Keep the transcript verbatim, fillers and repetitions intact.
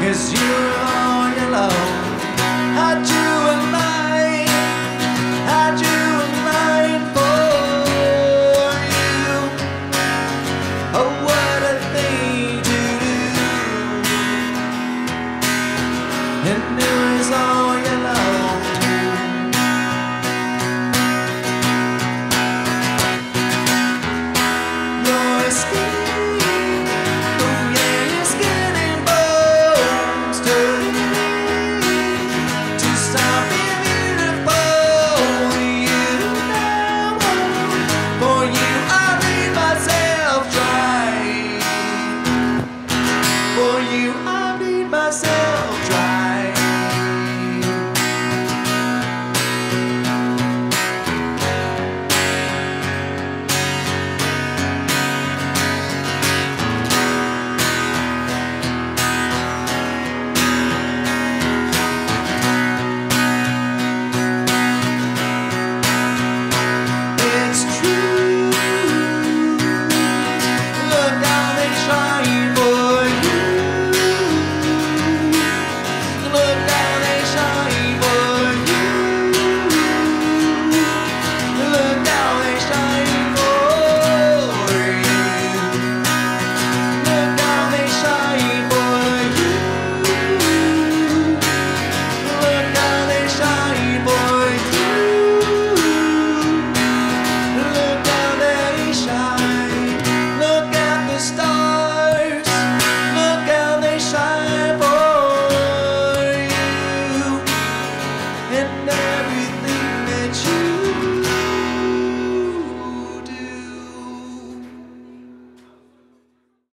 'cause you were on your own. Had you in mind, had you in mind for you. Oh, what a thing to do. And it was all your own. Your skin, oh yeah, your skin and bones turn to something beautiful. You know, for you I leave myself dry. For you I